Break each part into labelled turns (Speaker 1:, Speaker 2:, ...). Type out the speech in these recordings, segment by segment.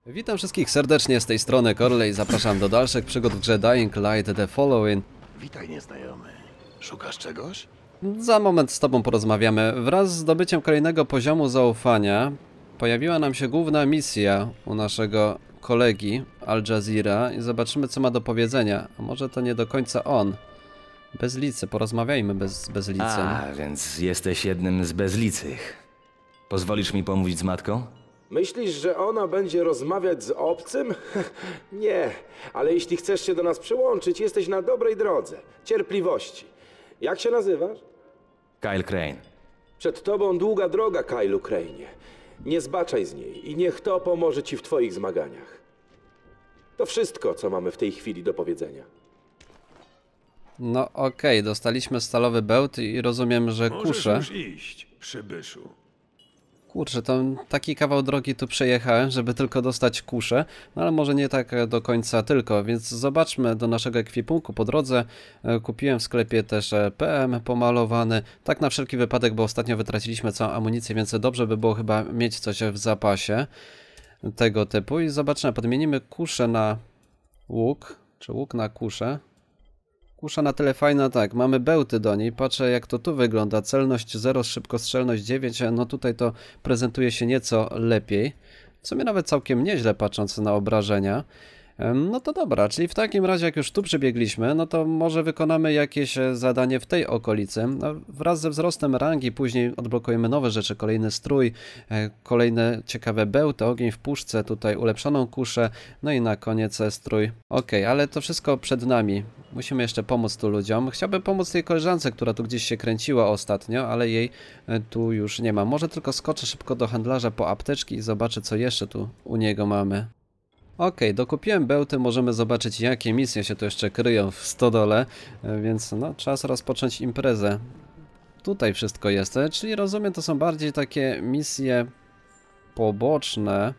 Speaker 1: Witam wszystkich serdecznie z tej strony Corley i zapraszam do dalszych przygód w grze Dying Light The Following.
Speaker 2: Witaj, nieznajomy. Szukasz czegoś?
Speaker 1: Za moment z tobą porozmawiamy. Wraz z zdobyciem kolejnego poziomu zaufania pojawiła nam się główna misja u naszego kolegi Al Jazeera i zobaczymy, co ma do powiedzenia. A może to nie do końca on. Bezlicy, porozmawiajmy z Bezlicem.
Speaker 3: A, więc jesteś jednym z bezlicych. Pozwolisz mi pomówić z matką?
Speaker 4: Myślisz, że ona będzie rozmawiać z obcym? Nie, ale jeśli chcesz się do nas przyłączyć, jesteś na dobrej drodze. Cierpliwości. Jak się nazywasz?
Speaker 3: Kyle Crane.
Speaker 4: Przed tobą długa droga, Kylu Crane'ie. Nie zbaczaj z niej i niech to pomoże ci w twoich zmaganiach. To wszystko, co mamy w tej chwili do powiedzenia.
Speaker 1: No okej, dostaliśmy stalowy bełt i rozumiem, że kuszę.
Speaker 2: Możesz już iść, przybyszu.
Speaker 1: Kurczę, to taki kawał drogi tu przejechałem, żeby tylko dostać kuszę, no ale może nie tak do końca tylko, więc zobaczmy do naszego ekwipunku po drodze. Kupiłem w sklepie też PM pomalowany, tak na wszelki wypadek, bo ostatnio wytraciliśmy całą amunicję, więc dobrze by było chyba mieć coś w zapasie tego typu. I zobaczymy, podmienimy kuszę na łuk, czy łuk na kuszę. Kusza na tyle fajna, tak, mamy bełty do niej, patrzę jak to tu wygląda, celność 0, szybkostrzelność 9, no tutaj to prezentuje się nieco lepiej, w sumie nawet całkiem nieźle patrząc na obrażenia. No to dobra, czyli w takim razie jak już tu przybiegliśmy, no to może wykonamy jakieś zadanie w tej okolicy. No, wraz ze wzrostem rangi później odblokujemy nowe rzeczy, kolejny strój, kolejne ciekawe bełty, ogień w puszce, tutaj ulepszoną kuszę, no i na koniec strój. Okej, ale to wszystko przed nami. Musimy jeszcze pomóc tu ludziom. Chciałbym pomóc tej koleżance, która tu gdzieś się kręciła ostatnio, ale jej tu już nie ma. Może tylko skoczę szybko do handlarza po apteczki i zobaczę, co jeszcze tu u niego mamy. Okej, dokupiłem bełty, możemy zobaczyć, jakie misje się tu jeszcze kryją w stodole, więc no, czas rozpocząć imprezę. Tutaj wszystko jest, czyli rozumiem, to są bardziej takie misje poboczne.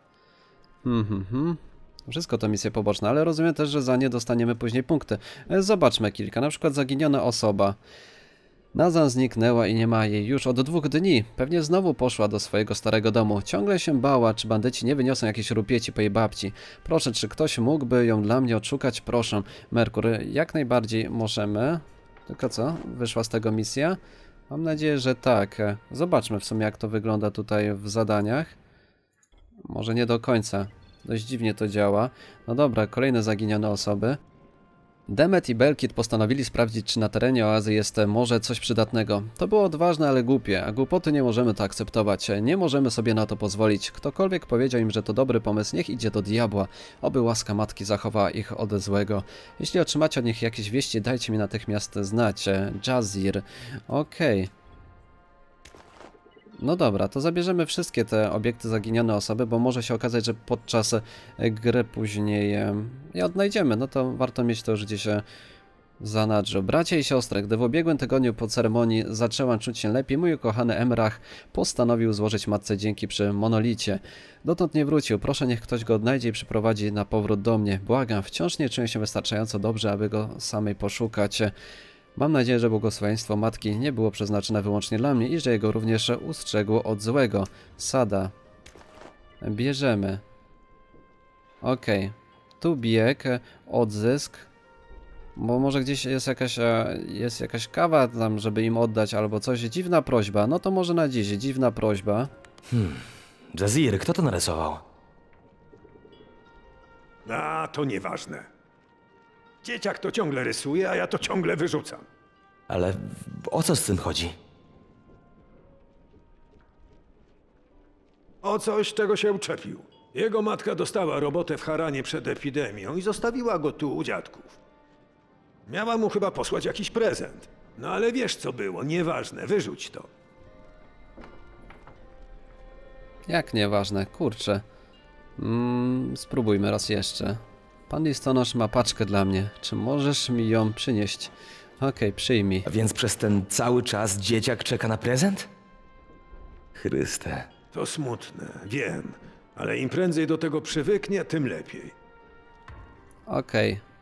Speaker 1: Wszystko to misje poboczne, ale rozumiem też, że za nie dostaniemy później punkty. Zobaczmy kilka, na przykład zaginiona osoba. Nazan zniknęła i nie ma jej już od 2 dni. Pewnie znowu poszła do swojego starego domu. Ciągle się bała, czy bandyci nie wyniosą jakiejś rupieci po jej babci. Proszę, czy ktoś mógłby ją dla mnie odszukać? Proszę. Merkur, jak najbardziej możemy. Tylko co? Wyszła z tego misja? Mam nadzieję, że tak. Zobaczmy w sumie, jak to wygląda tutaj w zadaniach. Może nie do końca. Dość dziwnie to działa. No dobra, kolejne zaginione osoby. Demet i Belkit postanowili sprawdzić, czy na terenie oazy jest może coś przydatnego. To było odważne, ale głupie, a głupoty nie możemy to akceptować. Nie możemy sobie na to pozwolić. Ktokolwiek powiedział im, że to dobry pomysł, niech idzie do diabła. Oby łaska matki zachowała ich od złego. Jeśli otrzymacie od nich jakieś wieści, dajcie mi natychmiast znać. Jazir. Okej. No dobra, to zabierzemy wszystkie te obiekty zaginione osoby, bo może się okazać, że podczas gry później je odnajdziemy. No to warto mieć to już gdzieś w zanadrzu. Bracia i siostry, gdy w ubiegłym tygodniu po ceremonii zaczęłam czuć się lepiej, mój ukochany Emrach postanowił złożyć matce dzięki przy monolicie. Dotąd nie wrócił. Proszę, niech ktoś go odnajdzie i przyprowadzi na powrót do mnie. Błagam, wciąż nie czuję się wystarczająco dobrze, aby go samej poszukać. Mam nadzieję, że błogosławieństwo matki nie było przeznaczone wyłącznie dla mnie i że jego również ustrzegło od złego. Sada. Bierzemy. Okej. Tu bieg, odzysk. Bo może gdzieś jest jakaś kawa tam, żeby im oddać albo coś. Dziwna prośba. No to może na dziś. Dziwna prośba.
Speaker 3: Jazir, kto to narysował?
Speaker 2: A, to nieważne. Dzieciak to ciągle rysuje, a ja to ciągle wyrzucam.
Speaker 3: Ale o co z tym chodzi?
Speaker 2: O coś, czego się uczepił. Jego matka dostała robotę w Haranie przed epidemią i zostawiła go tu u dziadków. Miała mu chyba posłać jakiś prezent. No ale wiesz co było, nieważne, wyrzuć to.
Speaker 1: Jak nieważne, kurczę. Spróbujmy raz jeszcze. Pan listonosz ma paczkę dla mnie. Czy możesz mi ją przynieść? Okej, przyjmij.
Speaker 3: A więc przez ten cały czas dzieciak czeka na prezent? Chryste.
Speaker 2: To smutne, wiem, ale im prędzej do tego przywyknie, tym lepiej.
Speaker 1: Okej.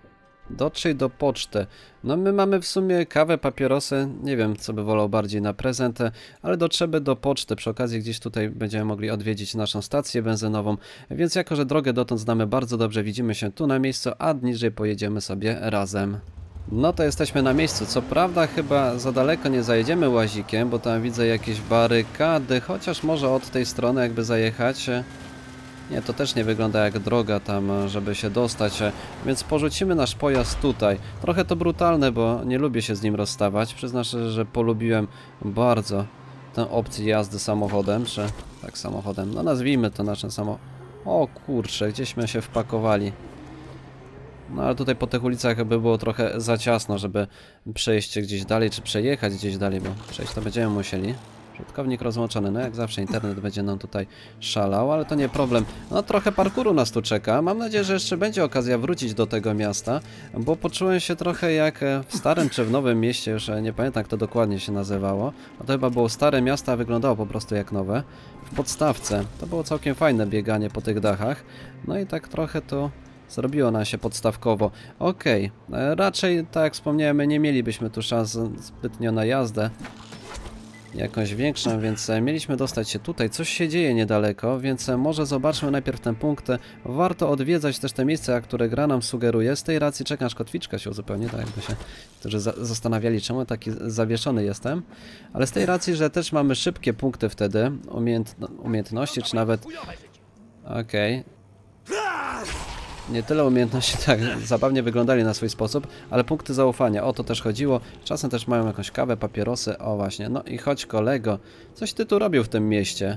Speaker 1: Dotrzyj do poczty. No my mamy w sumie kawę, papierosy, nie wiem co by wolał bardziej na prezentę, ale dotrzemy do poczty. Przy okazji gdzieś tutaj będziemy mogli odwiedzić naszą stację benzynową, więc jako, że drogę dotąd znamy bardzo dobrze, widzimy się tu na miejscu, a niżej pojedziemy sobie razem. No to jesteśmy na miejscu. Co prawda chyba za daleko nie zajedziemy łazikiem, bo tam widzę jakieś barykady, chociaż może od tej strony jakby zajechać. Nie, to też nie wygląda jak droga tam, żeby się dostać, więc porzucimy nasz pojazd tutaj. Trochę to brutalne, bo nie lubię się z nim rozstawać. Przyznam szczerze, że polubiłem bardzo tę opcję jazdy samochodem, czy tak samochodem, no nazwijmy to naszym samochodem. O kurczę, gdzieśmy się wpakowali. No ale tutaj po tych ulicach by było trochę za ciasno, żeby przejść gdzieś dalej, czy przejechać gdzieś dalej, bo przejść to będziemy musieli. Użytkownik rozłączony, no jak zawsze internet będzie nam tutaj szalał, ale to nie problem. No trochę parkouru nas tu czeka. Mam nadzieję, że jeszcze będzie okazja wrócić do tego miasta, bo poczułem się trochę jak w starym czy w nowym mieście, już nie pamiętam jak to dokładnie się nazywało. A to chyba było stare miasto, a wyglądało po prostu jak nowe. W podstawce. To było całkiem fajne bieganie po tych dachach. No i tak trochę to zrobiło nam się podstawkowo. Okej, raczej tak jak wspomniałem, nie mielibyśmy tu szans zbytnio na jazdę jakąś większą, więc mieliśmy dostać się tutaj. Coś się dzieje niedaleko, więc może zobaczmy najpierw ten punkt. Warto odwiedzać też te miejsca, które gra nam sugeruje. Z tej racji czekam, aż kotwiczka się uzupełni, tak jakby się którzy zastanawiali, czemu taki zawieszony jestem. Ale z tej racji, że też mamy szybkie punkty wtedy, umiejętności, czy nawet... Okej. Nie tyle umiejętności, tak, zabawnie wyglądali na swój sposób, ale punkty zaufania, o to też chodziło. Czasem też mają jakąś kawę, papierosy, o właśnie. No i chodź kolego, coś ty tu robił w tym mieście?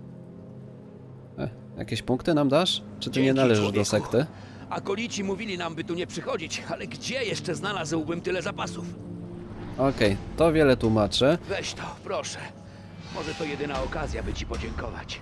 Speaker 1: Jakieś punkty nam dasz? Czy ty nie należysz do sekty?
Speaker 5: Akolici mówili nam, by tu nie przychodzić, ale gdzie jeszcze znalazłbym tyle zapasów?
Speaker 1: Okej, to wiele tłumaczy.
Speaker 5: Weź to, proszę. Może to jedyna okazja, by ci podziękować.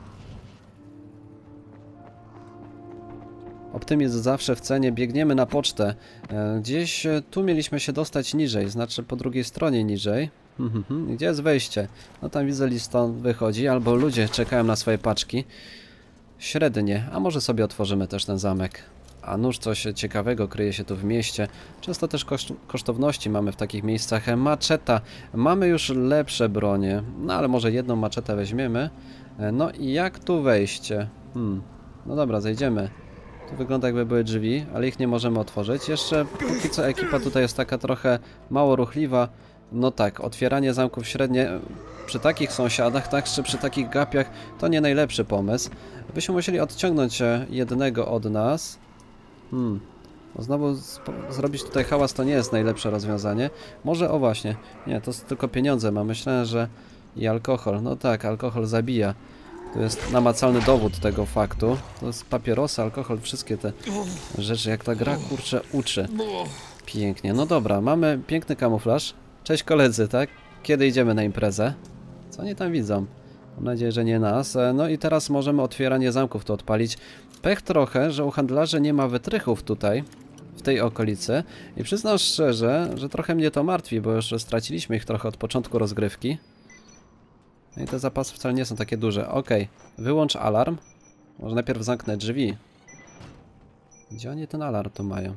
Speaker 1: Optymizm zawsze w cenie. Biegniemy na pocztę. Gdzieś tu mieliśmy się dostać niżej, znaczy po drugiej stronie niżej. Gdzie jest wejście? No tam widzę liston wychodzi, albo ludzie czekają na swoje paczki. Średnie, a może sobie otworzymy też ten zamek. A nuż coś ciekawego kryje się tu w mieście. Często też kosztowności mamy w takich miejscach. Maczeta. Mamy już lepsze bronie, no ale może jedną maczetę weźmiemy. No i jak tu wejście? No dobra, zejdziemy. To wygląda jakby były drzwi, ale ich nie możemy otworzyć. Jeszcze póki co ekipa tutaj jest taka trochę mało ruchliwa. No tak, otwieranie zamków średnie przy takich sąsiadach, tak, czy przy takich gapiach to nie najlepszy pomysł. Byśmy musieli odciągnąć jednego od nas. Bo znowu zrobić tutaj hałas to nie jest najlepsze rozwiązanie. Może, o właśnie, nie, to tylko pieniądze ma. Myślałem, że i alkohol. No tak, alkohol zabija. To jest namacalny dowód tego faktu. To jest papierosy, alkohol, wszystkie te rzeczy, jak ta gra, kurczę, uczy. Pięknie. No dobra, mamy piękny kamuflaż. Cześć koledzy, tak? Kiedy idziemy na imprezę? Co oni tam widzą? Mam nadzieję, że nie nas. No i teraz możemy otwieranie zamków tu odpalić. Pech trochę, że u handlarzy nie ma wytrychów tutaj, w tej okolicy. I przyznam szczerze, że trochę mnie to martwi, bo już straciliśmy ich trochę od początku rozgrywki. No i te zapasy wcale nie są takie duże. Okej, wyłącz alarm. Może najpierw zamknę drzwi. Gdzie oni ten alarm tu mają?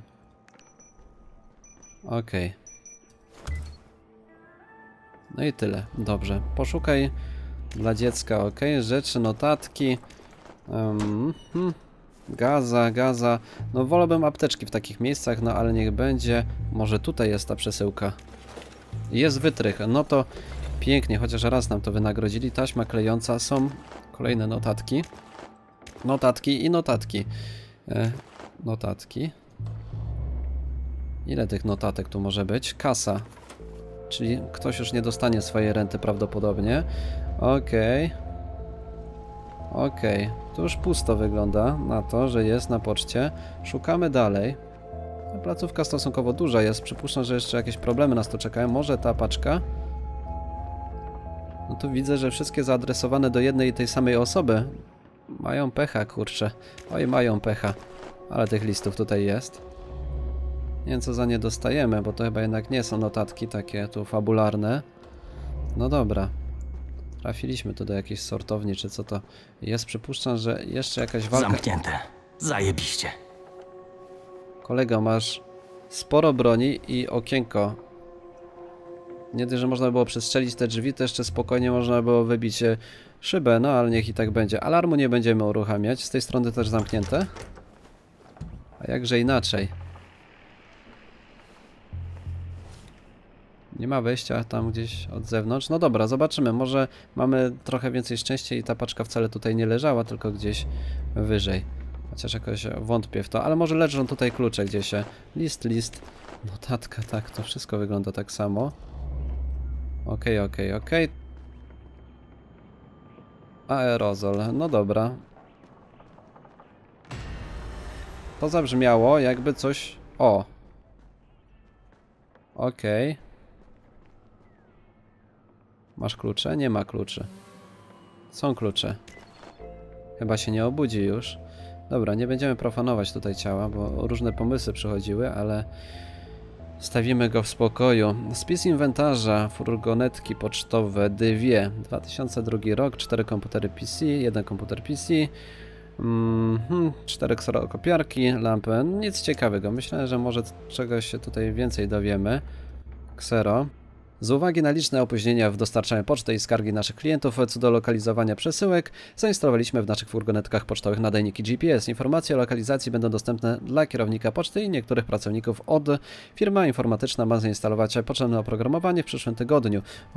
Speaker 1: Okej. No i tyle. Dobrze. Poszukaj dla dziecka. Okej. Rzeczy, notatki. Gaza. No wolałbym apteczki w takich miejscach, no ale niech będzie. Może tutaj jest ta przesyłka. Jest wytrych. No to pięknie, chociaż raz nam to wynagrodzili. Taśma klejąca, są kolejne notatki. Notatki i notatki. Notatki. Ile tych notatek tu może być? Kasa. Czyli ktoś już nie dostanie swojej renty prawdopodobnie. Okej. Tu już pusto wygląda na to, że jest na poczcie. Szukamy dalej. Ta placówka stosunkowo duża jest. Przypuszczam, że jeszcze jakieś problemy nas tu czekają. Może ta paczka? No tu widzę, że wszystkie zaadresowane do jednej i tej samej osoby. Mają pecha, kurczę. Oj, mają pecha. Ale tych listów tutaj jest. Nie wiem, co za nie dostajemy, bo to chyba jednak nie są notatki takie tu fabularne. No dobra. Trafiliśmy tu do jakiejś sortowni, czy co to jest. Przypuszczam, że jeszcze jakaś walka...
Speaker 3: Zamknięte. Zajebiście.
Speaker 1: Kolego, masz sporo broni i okienko. Nie dość, że można było przestrzelić te drzwi, to jeszcze spokojnie można było wybić szybę, no ale niech i tak będzie. Alarmu nie będziemy uruchamiać, z tej strony też zamknięte. A jakże inaczej. Nie ma wejścia tam gdzieś od zewnątrz. No dobra, zobaczymy. Może mamy trochę więcej szczęścia i ta paczka wcale tutaj nie leżała, tylko gdzieś wyżej. Chociaż jakoś wątpię w to, ale może leżą tutaj klucze gdzieś. List. Notatka, tak, to wszystko wygląda tak samo. Okej. Aerozol, no dobra. To zabrzmiało jakby coś... O! Okej. Masz klucze? Nie ma kluczy. Są klucze. Chyba się nie obudzi już. Dobra, nie będziemy profanować tutaj ciała, bo różne pomysły przychodziły, ale... Stawimy go w spokoju. Spis inwentarza, furgonetki pocztowe, dwie. 2002 rok, 4 komputery PC, 1 komputer PC, 4 kserokopiarki, lampy. Nic ciekawego. Myślę, że może czegoś się tutaj więcej dowiemy. Ksero. Z uwagi na liczne opóźnienia w dostarczaniu poczty i skargi naszych klientów co do lokalizowania przesyłek, zainstalowaliśmy w naszych furgonetkach pocztowych nadajniki GPS. Informacje o lokalizacji będą dostępne dla kierownika poczty i niektórych pracowników od. Firma informatyczna ma zainstalować potrzebne oprogramowanie w przyszłym tygodniu.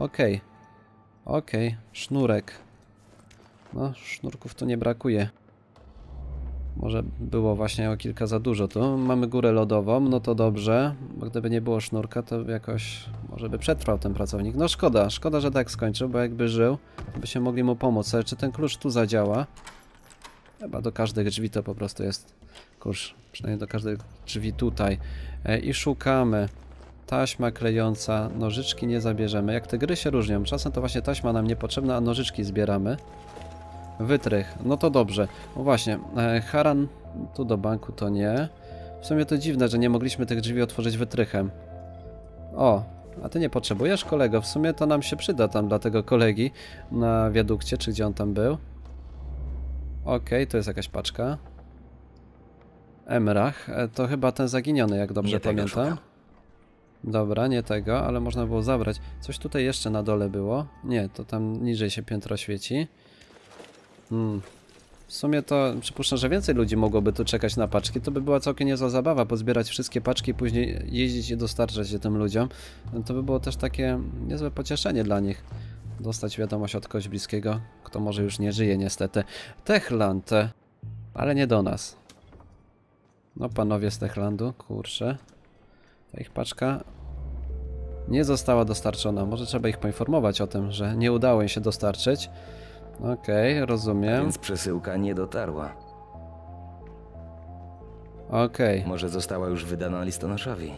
Speaker 1: Okej. Sznurek. No, sznurków tu nie brakuje. Może było właśnie o kilka za dużo tu. Mamy górę lodową, no to dobrze. Bo gdyby nie było sznurka, to jakoś może by przetrwał ten pracownik. No szkoda, że tak skończył, bo jakby żył, to byśmy mogli mu pomóc. Ale czy ten klucz tu zadziała? Chyba do każdych drzwi to po prostu jest klucz. Przynajmniej do każdych drzwi tutaj. I szukamy. Taśma klejąca, nożyczki nie zabierzemy. Jak te gry się różnią. Czasem to właśnie taśma nam niepotrzebna, a nożyczki zbieramy. Wytrych, no to dobrze. No właśnie, Haran tu do banku to nie. W sumie to dziwne, że nie mogliśmy tych drzwi otworzyć wytrychem. O, a ty nie potrzebujesz, kolego? W sumie to nam się przyda tam dla tego kolegi na wiadukcie, czy gdzie on tam był. Okej, to jest jakaś paczka. Emrach, to chyba ten zaginiony, jak dobrze pamiętam. Dobra, nie tego, ale można było zabrać. Coś tutaj jeszcze na dole było. Nie, to tam niżej się piętro świeci. W sumie to przypuszczam, że więcej ludzi mogłoby tu czekać na paczki. To by była całkiem niezła zabawa, pozbierać wszystkie paczki i później jeździć i dostarczać je tym ludziom. To by było też takie niezłe pocieszenie dla nich. Dostać wiadomość od kogoś bliskiego, kto może już nie żyje niestety. Techland, ale nie do nas. No panowie z Techlandu, kurczę. Ta ich paczka nie została dostarczona. Może trzeba ich poinformować o tym, że nie udało im się dostarczyć. Okej, rozumiem.
Speaker 3: Więc przesyłka nie dotarła.
Speaker 1: Okej.
Speaker 3: Może została już wydana listonoszowi.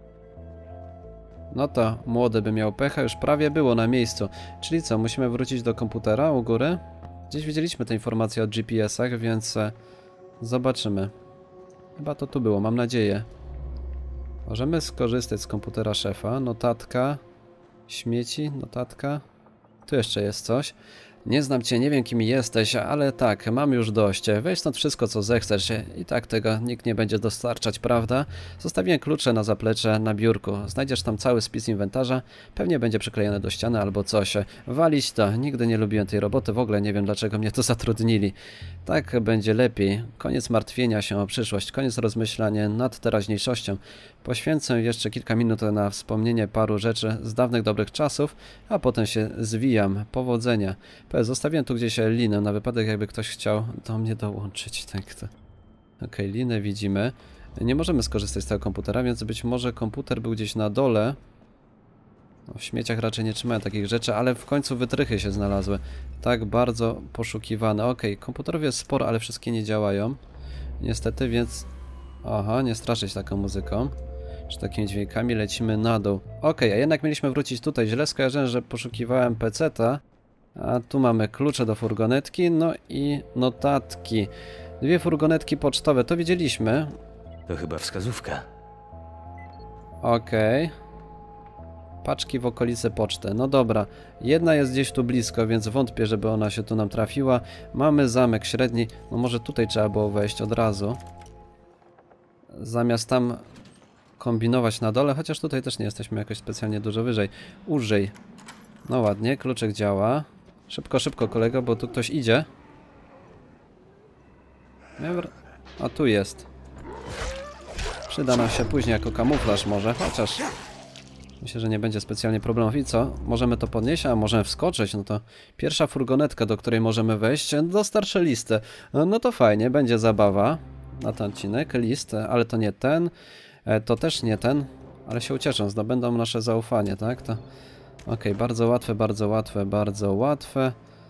Speaker 1: No to młody by miał pecha, już prawie było na miejscu. Czyli co, musimy wrócić do komputera u góry? Gdzieś widzieliśmy te informacje o GPS-ach, więc zobaczymy. Chyba to tu było, mam nadzieję. Możemy skorzystać z komputera szefa. Notatka. Śmieci, notatka. Tu jeszcze jest coś. Nie znam cię, nie wiem kim jesteś, ale tak, mam już dość. Weź stąd wszystko co zechcesz i tak tego nikt nie będzie dostarczać, prawda? Zostawiłem klucze na zaplecze na biurku. Znajdziesz tam cały spis inwentarza, pewnie będzie przyklejony do ściany albo coś. Walić to, nigdy nie lubiłem tej roboty, w ogóle nie wiem dlaczego mnie tu zatrudnili. Tak będzie lepiej. Koniec martwienia się o przyszłość, koniec rozmyślania nad teraźniejszością. Poświęcę jeszcze kilka minut na wspomnienie paru rzeczy z dawnych dobrych czasów, a potem się zwijam. Powodzenia. Zostawiłem tu gdzieś linę, na wypadek jakby ktoś chciał do mnie dołączyć. Tak to. Okej, linę widzimy. Nie możemy skorzystać z tego komputera, więc być może komputer był gdzieś na dole. No, w śmieciach raczej nie trzymają takich rzeczy, ale w końcu wytrychy się znalazły. Tak bardzo poszukiwane. Okej, komputerów jest sporo, ale wszystkie nie działają. Niestety, więc... Aha, nie straszyć taką muzyką. Czy takimi dźwiękami lecimy na dół. Okej, a jednak mieliśmy wrócić tutaj. Źle skojarzyłem, że poszukiwałem peceta. A tu mamy klucze do furgonetki, no i notatki. Dwie furgonetki pocztowe, to widzieliśmy.
Speaker 3: To chyba wskazówka.
Speaker 1: Okej. Paczki w okolicy poczty, no dobra. Jedna jest gdzieś tu blisko, więc wątpię, żeby ona się tu nam trafiła. Mamy zamek średni, no może tutaj trzeba było wejść od razu. Zamiast tam kombinować na dole, chociaż tutaj też nie jesteśmy jakoś specjalnie dużo wyżej. Użyj. No ładnie, kluczyk działa. Szybko, szybko kolego, bo tu ktoś idzie. A tu jest. Przyda nam się później jako kamuflaż może, chociaż myślę, że nie będzie specjalnie problemów. I co? Możemy to podnieść, a możemy wskoczyć. No to pierwsza furgonetka, do której możemy wejść, dostarczy listę. No to fajnie, będzie zabawa na ten odcinek. List, ale to nie ten. To też nie ten, ale się ucieszą, zdobędą nasze zaufanie, tak? To... Okej, bardzo łatwe, bardzo łatwe, bardzo łatwe.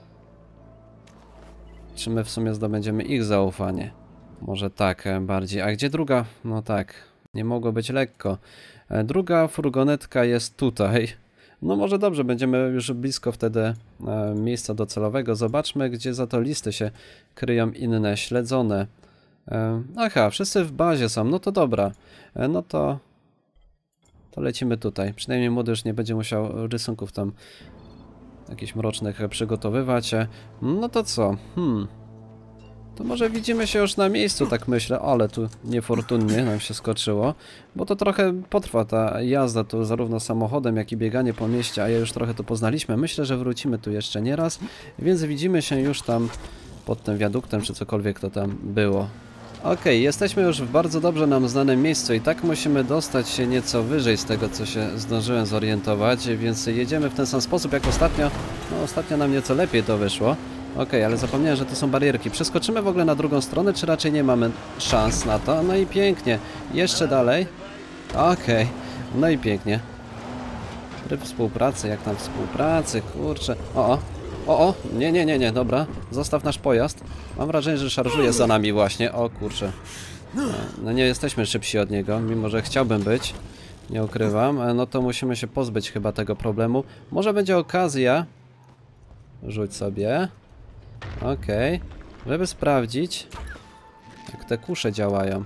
Speaker 1: Czy my w sumie zdobędziemy ich zaufanie? Może tak bardziej. A gdzie druga? No tak, nie mogło być lekko. Druga furgonetka jest tutaj. No może dobrze, będziemy już blisko wtedy miejsca docelowego. Zobaczmy, gdzie za to listy się kryją inne, śledzone. Aha, wszyscy w bazie są, no to dobra. No to lecimy tutaj. Przynajmniej młody już nie będzie musiał rysunków tam jakichś mrocznych przygotowywać. No to co? To może widzimy się już na miejscu, tak myślę, ale tu niefortunnie nam się skoczyło, bo to trochę potrwa ta jazda tu zarówno samochodem, jak i bieganie po mieście, a ja już trochę to poznaliśmy. Myślę, że wrócimy tu jeszcze nie raz, więc widzimy się już tam pod tym wiaduktem, czy cokolwiek to tam było. Okej, jesteśmy już w bardzo dobrze nam znanym miejscu i tak musimy dostać się nieco wyżej z tego, co się zdążyłem zorientować, więc jedziemy w ten sam sposób jak ostatnio. No ostatnio nam nieco lepiej to wyszło. Okej, ale zapomniałem, że to są barierki. Przeskoczymy w ogóle na drugą stronę, czy raczej nie mamy szans na to? No i pięknie. Jeszcze dalej. Okej, no i pięknie. Tryb współpracy, jak tam współpracy, kurczę. O, nie, dobra. Zostaw nasz pojazd. Mam wrażenie, że szarżuje za nami właśnie. O kurczę. No nie jesteśmy szybsi od niego, mimo że chciałbym być. Nie ukrywam. No to musimy się pozbyć chyba tego problemu. Może będzie okazja. Rzuć sobie. Okej. Żeby sprawdzić, jak te kusze działają.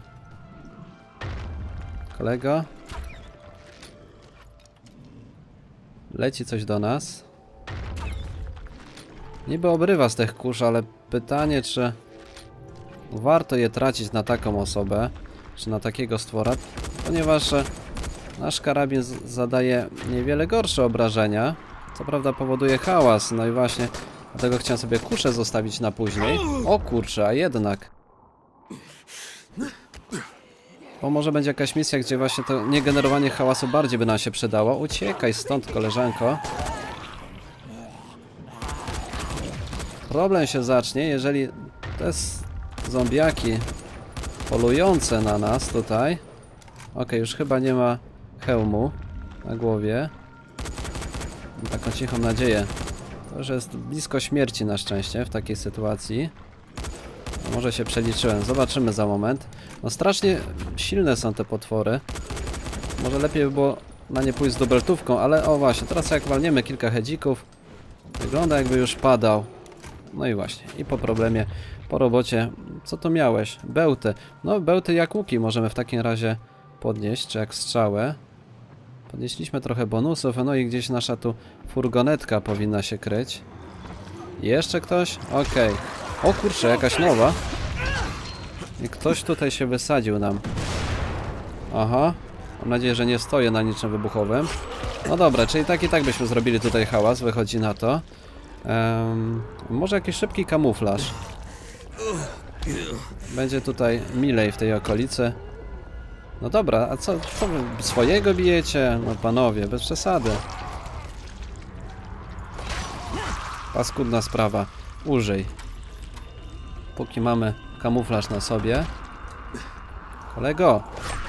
Speaker 1: Kolego? Leci coś do nas. Niby obrywa z tych kurz, ale pytanie, czy warto je tracić na taką osobę, czy na takiego stwora, ponieważ nasz karabin zadaje niewiele gorsze obrażenia, co prawda powoduje hałas, no i właśnie dlatego chciałem sobie kuszę zostawić na później. O kurczę, a jednak. Bo może będzie jakaś misja, gdzie właśnie to niegenerowanie hałasu bardziej by nam się przydało. Uciekaj stąd, koleżanko. Problem się zacznie, jeżeli te zombiaki polujące na nas tutaj. Okej, już chyba nie ma hełmu na głowie. Mam taką cichą nadzieję. To już jest blisko śmierci na szczęście w takiej sytuacji. No, może się przeliczyłem, zobaczymy za moment. No strasznie silne są te potwory. Może lepiej by było na nie pójść z dubeltówką, ale o właśnie, teraz jak walniemy kilka hedzików, wygląda jakby już padał. No i właśnie, i po problemie, po robocie. Co to miałeś? Bełty. No bełty jak łuki możemy w takim razie podnieść, czy jak strzałę. Podnieśliśmy trochę bonusów, no i gdzieś nasza tu furgonetka powinna się kryć. Jeszcze ktoś? Okej. O kurczę, jakaś nowa. I ktoś tutaj się wysadził nam. Aha. Mam nadzieję, że nie stoję na niczym wybuchowym. No dobra, czyli tak i tak byśmy zrobili tutaj hałas, wychodzi na to. Może jakiś szybki kamuflaż. Będzie tutaj milej w tej okolicy. No dobra, a co wy swojego bijecie? No panowie, bez przesady. Paskudna sprawa. Użyj. Póki mamy kamuflaż na sobie. Kolego!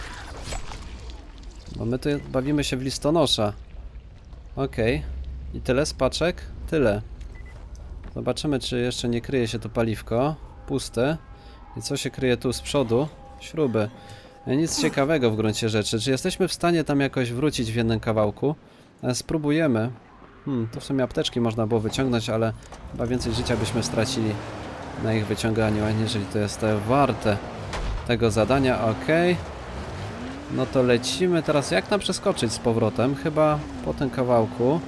Speaker 1: Bo my tu bawimy się w listonosza. Okej. I tyle z paczek? Tyle. Zobaczymy, czy jeszcze nie kryje się tu paliwko. Puste. I co się kryje tu z przodu? Śruby. Nic ciekawego w gruncie rzeczy. Czy jesteśmy w stanie tam jakoś wrócić w jednym kawałku? Spróbujemy. Tu w sumie apteczki można było wyciągnąć, ale chyba więcej życia byśmy stracili na ich wyciąganiu, aniżeli to jest warte tego zadania. Okej. No to lecimy teraz. Jak nam przeskoczyć z powrotem? Chyba po tym kawałku.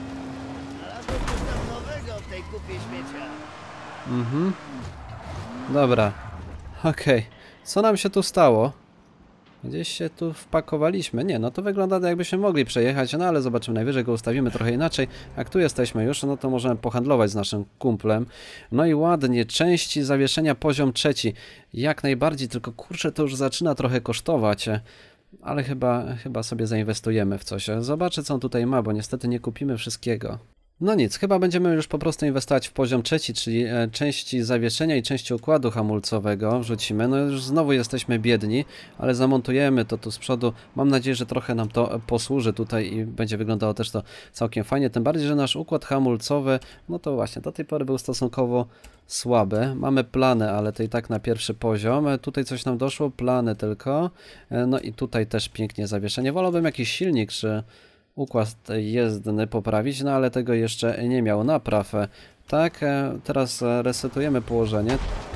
Speaker 1: Dobra. Okej. Co nam się tu stało? Gdzieś się tu wpakowaliśmy. Nie, no to wygląda jakbyśmy mogli przejechać, no ale zobaczymy, najwyżej go ustawimy trochę inaczej. Jak tu jesteśmy już, no to możemy pohandlować z naszym kumplem. No i ładnie, części zawieszenia poziom 3. Jak najbardziej, tylko kurczę, to już zaczyna trochę kosztować. Ale chyba sobie zainwestujemy w coś. Zobaczę, co on tutaj ma, bo niestety nie kupimy wszystkiego. No nic, chyba będziemy już po prostu inwestować w poziom 3, czyli części zawieszenia i części układu hamulcowego wrzucimy. No już znowu jesteśmy biedni, ale zamontujemy to tu z przodu. Mam nadzieję, że trochę nam to posłuży tutaj i będzie wyglądało też to całkiem fajnie. Tym bardziej, że nasz układ hamulcowy, no to właśnie do tej pory był stosunkowo słaby. Mamy plany, ale to i tak na pierwszy poziom. Tutaj coś nam doszło, plany tylko. No i tutaj też pięknie zawieszenie. Wolałbym jakiś silnik, czy układ jezdny poprawić, no ale tego jeszcze nie miał. Napraw. Tak, teraz resetujemy położenie.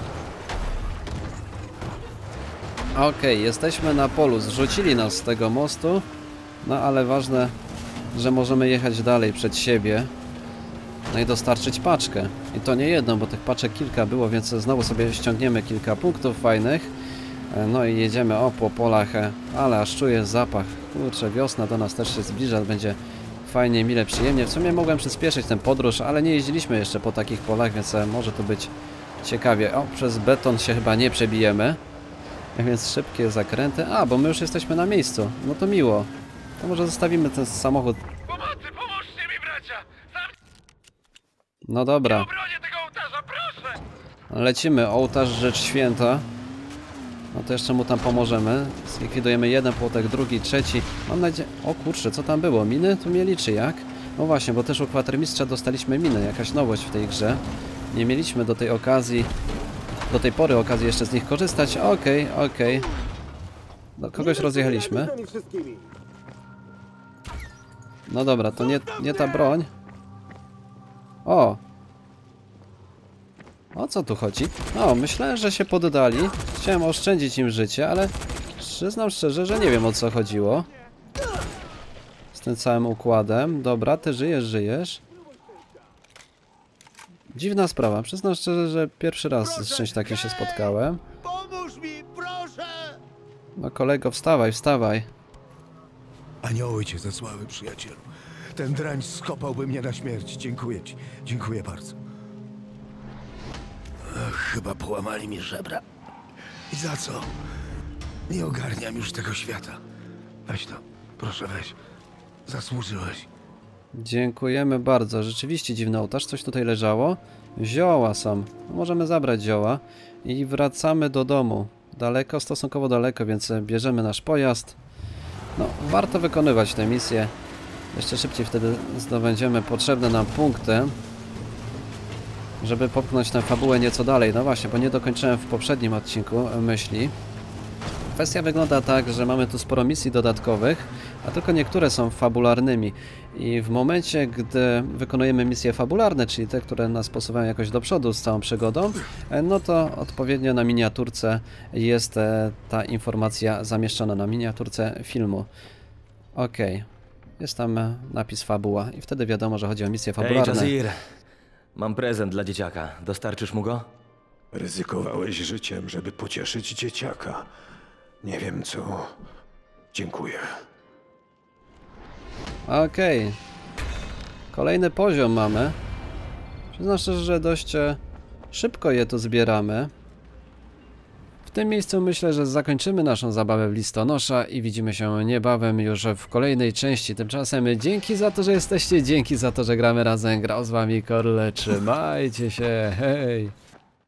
Speaker 1: Okej, jesteśmy na polu. Zrzucili nas z tego mostu, no ale ważne, że możemy jechać dalej przed siebie. No i dostarczyć paczkę. I to nie jedną, bo tych paczek kilka było, więc znowu sobie ściągniemy kilka punktów fajnych. No i jedziemy po polach, ale aż czuję zapach. Kurczę, wiosna do nas też się zbliża, będzie fajnie, mile, przyjemnie. W sumie mogłem przyspieszyć tę podróż, ale nie jeździliśmy jeszcze po takich polach, więc może to być ciekawie. Przez beton się chyba nie przebijemy, więc szybkie zakręty. Bo my już jesteśmy na miejscu. No to miło. To może zostawimy ten samochód.
Speaker 6: Pomocy, pomóżcie mi, bracia!
Speaker 1: No dobra.
Speaker 6: Obronię tego ołtarza, proszę!
Speaker 1: Lecimy, ołtarz rzecz święta. No to jeszcze mu tam pomożemy. Zlikwidujemy jeden płotek, drugi, trzeci. Mam nadzieję... O kurczę, co tam było? Miny tu mieli czy jak? No właśnie, bo też u kwatermistrza dostaliśmy miny. Jakaś nowość w tej grze. Nie mieliśmy do tej okazji... Do tej pory okazji jeszcze z nich korzystać. Okej. No, kogoś rozjechaliśmy. No dobra, to nie ta broń. O co tu chodzi? Myślałem, że się poddali. Chciałem oszczędzić im życie, ale przyznam szczerze, że nie wiem, o co chodziło z tym całym układem. Dobra, ty żyjesz. Dziwna sprawa. Przyznam szczerze, że pierwszy raz z czymś takim się spotkałem.
Speaker 6: Pomóż mi, proszę!
Speaker 1: No kolego, wstawaj.
Speaker 7: Anioły cię zesłały, przyjacielu. Ten drań skopałby mnie na śmierć. Dziękuję ci. Dziękuję bardzo. Chyba połamali mi żebra. I za co? Nie ogarniam już tego świata. Weź to. Proszę, weź. Zasłużyłeś.
Speaker 1: Dziękujemy bardzo. Rzeczywiście dziwny ołtarz. Coś tutaj leżało. Zioła są. Możemy zabrać zioła. I wracamy do domu. Daleko, stosunkowo daleko, więc bierzemy nasz pojazd. No, warto wykonywać tę misję. Jeszcze szybciej wtedy zdobędziemy potrzebne nam punkty, żeby popchnąć tę fabułę nieco dalej. No właśnie, bo nie dokończyłem w poprzednim odcinku myśli. Kwestia wygląda tak, że mamy tu sporo misji dodatkowych, a tylko niektóre są fabularnymi. I w momencie, gdy wykonujemy misje fabularne, czyli te, które nas posuwają jakoś do przodu z całą przygodą, no to odpowiednio na miniaturce jest ta informacja zamieszczona, na miniaturce filmu. Okej. Jest tam napis fabuła i wtedy wiadomo, że chodzi o misje fabularne.
Speaker 3: Jazir, mam prezent dla dzieciaka. Dostarczysz mu go?
Speaker 2: Ryzykowałeś życiem, żeby pocieszyć dzieciaka. Nie wiem co... Dziękuję.
Speaker 1: Okej. Kolejny poziom mamy. Przyznam szczerze, że dość szybko je tu zbieramy. W tym miejscu myślę, że zakończymy naszą zabawę w listonosza i widzimy się niebawem już w kolejnej części. Tymczasem dzięki za to, że jesteście, dzięki za to, że gramy razem. Grał z wami Korle. Trzymajcie się, hej!